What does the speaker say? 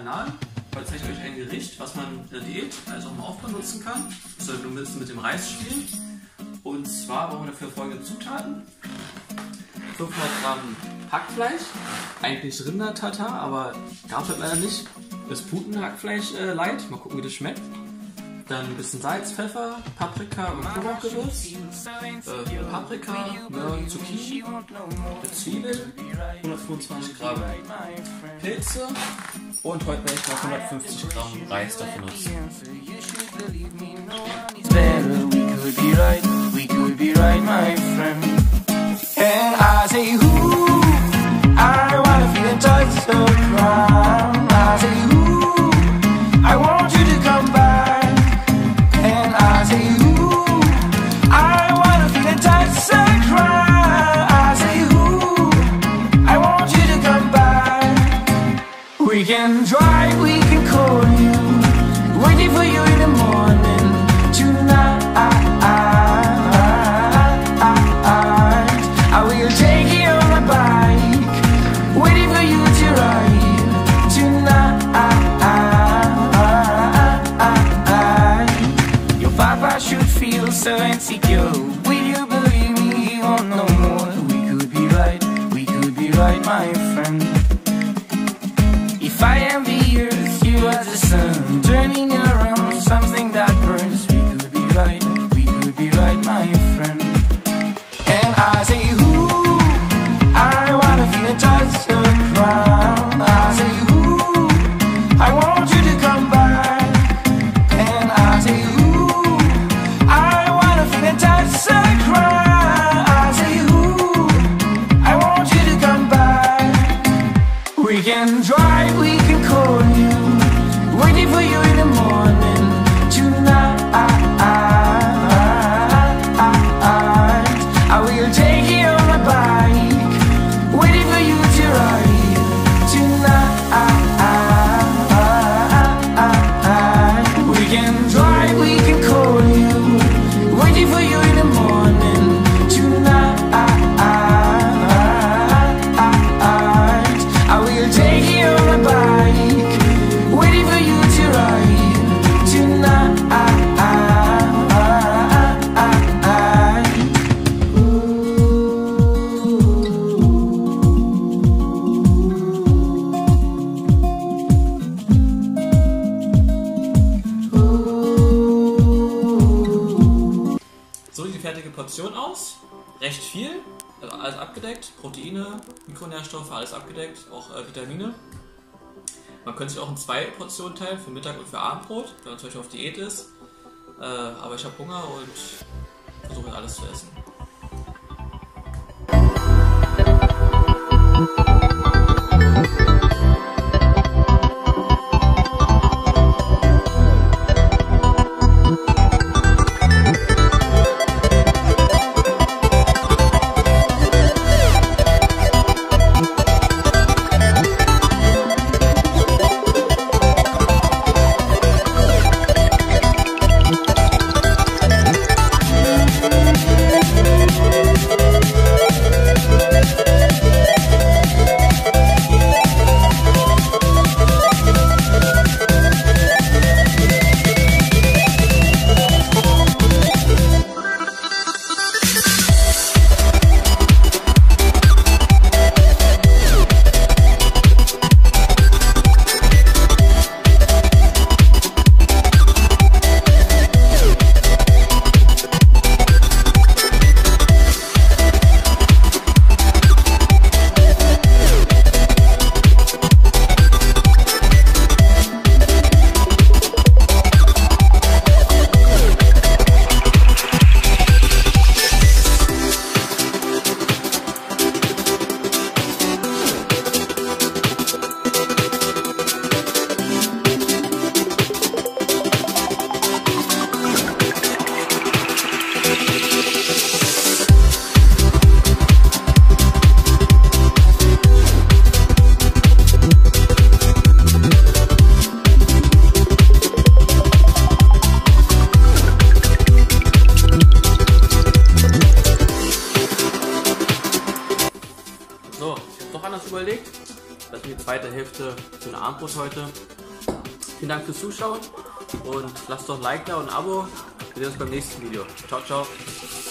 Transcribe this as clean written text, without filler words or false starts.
Kanal. Heute zeige ich euch ein Gericht, was man in der Diät, also auch im Aufbau nutzen kann. Das soll nur ein bisschen mit dem Reis spielen. Und zwar brauchen wir dafür folgende Zutaten: 500 Gramm Hackfleisch, eigentlich Rinder-Tatar, aber gab es halt leider nicht. Das Putenhackfleisch light, mal gucken wie das schmeckt. Dann ein bisschen Salz, Pfeffer, Paprika und Knoblauchgewürz, Paprika, Möhren, Zucchini, Zwiebeln, 125 Gramm Pilze und heute werde ich noch 150 Gramm Reis dafür nutzen. We can drive, we can call you, waiting for you in the morning tonight. I will take you on my bike, waiting for you to ride tonight. Your papa should feel so insecure. Will you believe me? He won't no more. We could be right, my friend. If I am the earth, you are the sun, turning around something that burns. We could be right, my friend. And I say, ooh, I wanna feel a touch of the ground. I say, ooh, I want you to come back. And I say, ooh, I wanna feel a touch of the ground. I say, ooh, I want you to come back. We can drive, we can call you, waiting for you in the morning tonight. I will take you on my bike, waiting for you to ride tonight. We can drive, we can call you, waiting for you in the morning tonight. I will take you on my bike, waiting for you to ride tonight. So sieht die fertige Portion aus. Recht viel, also alles abgedeckt. Proteine, Mikronährstoffe, alles abgedeckt, auch Vitamine. Man könnte sich auch in 2 Portionen teilen, für Mittag und für Abendbrot, wenn man zum Beispiel auf Diät ist. Aber ich habe Hunger und versuche alles zu essen. So, ich habe doch anders überlegt, dass ich die zweite Hälfte für eine Armbrust heute Vielen Dank fürs Zuschauen und lasst doch ein Like da und ein Abo. Wir sehen uns beim nächsten Video. Ciao, ciao.